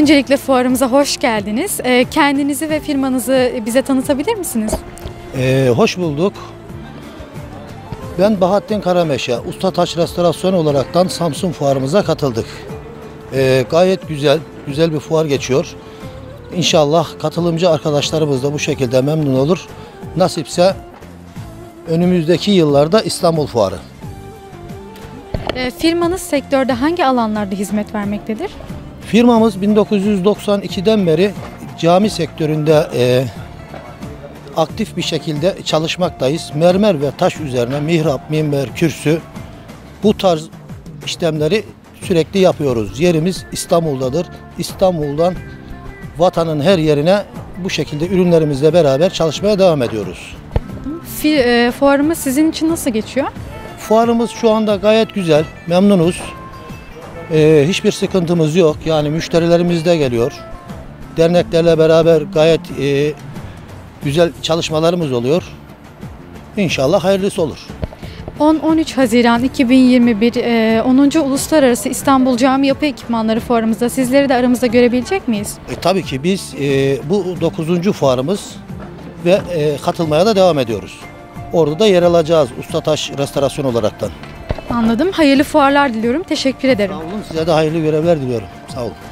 Öncelikle fuarımıza hoş geldiniz. Kendinizi ve firmanızı bize tanıtabilir misiniz? Hoş bulduk. Ben Bahattin Karameşe, Usta Taş Restorasyon olaraktan Samsun fuarımıza katıldık. Gayet güzel bir fuar geçiyor. İnşallah katılımcı arkadaşlarımız da bu şekilde memnun olur. Nasipse önümüzdeki yıllarda İstanbul Fuarı. Firmanız sektörde hangi alanlarda hizmet vermektedir? Firmamız 1992'den beri cami sektöründe aktif bir şekilde çalışmaktayız. Mermer ve taş üzerine mihrap, minber, kürsü bu tarz işlemleri sürekli yapıyoruz. Yerimiz İstanbul'dadır. İstanbul'dan vatanın her yerine bu şekilde ürünlerimizle beraber çalışmaya devam ediyoruz. Fuarımız sizin için nasıl geçiyor? Fuarımız şu anda gayet güzel, memnunuz. Hiçbir sıkıntımız yok. Yani müşterilerimiz de geliyor. Derneklerle beraber gayet güzel çalışmalarımız oluyor. İnşallah hayırlısı olur. 10-13 Haziran 2021 10. Uluslararası İstanbul Cami Yapı Ekipmanları Fuarımızda sizleri de aramızda görebilecek miyiz? Tabii ki biz bu 9. fuarımız ve katılmaya da devam ediyoruz. Orada da yer alacağız Usta Taş Restorasyon olaraktan. Anladım. Hayırlı fuarlar diliyorum. Teşekkür ederim. Sağ olun. Size de hayırlı görevler diliyorum. Sağ olun.